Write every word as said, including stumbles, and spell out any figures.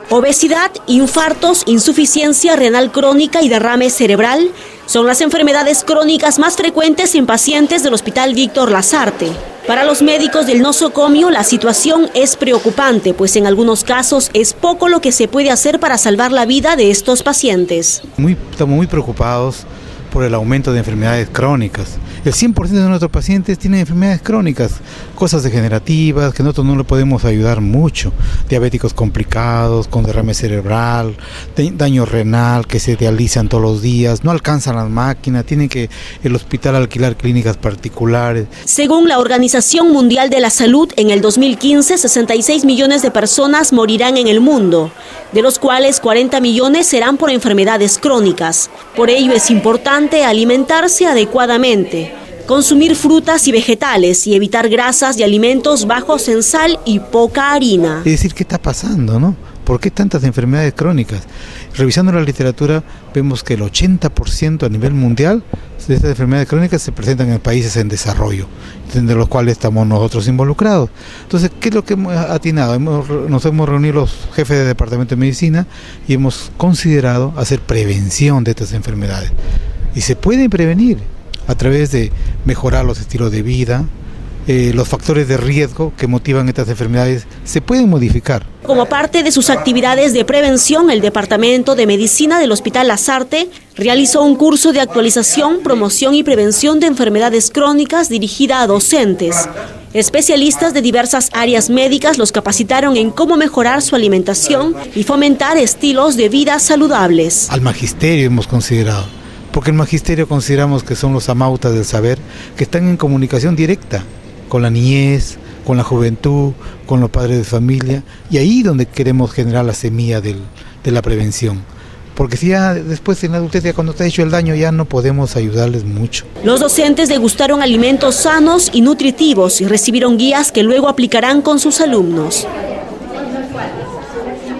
Obesidad, infartos, insuficiencia renal crónica y derrame cerebral son las enfermedades crónicas más frecuentes en pacientes del Hospital Víctor Lasarte. Para los médicos del nosocomio, la situación es preocupante, pues en algunos casos es poco lo que se puede hacer para salvar la vida de estos pacientes. Muy, estamos muy preocupados por el aumento de enfermedades crónicas. El cien por ciento de nuestros pacientes tienen enfermedades crónicas, cosas degenerativas que nosotros no le podemos ayudar mucho. Diabéticos complicados, con derrame cerebral, daño renal, que se dializan todos los días, no alcanzan las máquinas, tienen que el hospital alquilar clínicas particulares. Según la Organización Mundial de la Salud, en el dos mil quince, sesenta y seis millones de personas morirán en el mundo, de los cuales cuarenta millones serán por enfermedades crónicas. Por ello es importante alimentarse adecuadamente, consumir frutas y vegetales y evitar grasas y alimentos bajos en sal y poca harina. Es decir, ¿qué está pasando, no? ¿Por qué tantas enfermedades crónicas? Revisando la literatura, vemos que el ochenta por ciento a nivel mundial de estas enfermedades crónicas se presentan en países en desarrollo, de los cuales estamos nosotros involucrados. Entonces, ¿qué es lo que hemos atinado? Hemos, nos hemos reunido los jefes de departamento de medicina y hemos considerado hacer prevención de estas enfermedades. Y se pueden prevenir a través de mejorar los estilos de vida, eh, los factores de riesgo que motivan estas enfermedades se pueden modificar. Como parte de sus actividades de prevención, el Departamento de Medicina del Hospital Lasarte realizó un curso de actualización, promoción y prevención de enfermedades crónicas dirigida a docentes. Especialistas de diversas áreas médicas los capacitaron en cómo mejorar su alimentación y fomentar estilos de vida saludables. Al magisterio hemos considerado, porque el magisterio consideramos que son los amautas del saber que están en comunicación directa con la niñez, con la juventud, con los padres de familia, y ahí donde queremos generar la semilla del, de la prevención. Porque si ya después en la adultez, ya cuando está hecho el daño, ya no podemos ayudarles mucho. Los docentes degustaron alimentos sanos y nutritivos y recibieron guías que luego aplicarán con sus alumnos.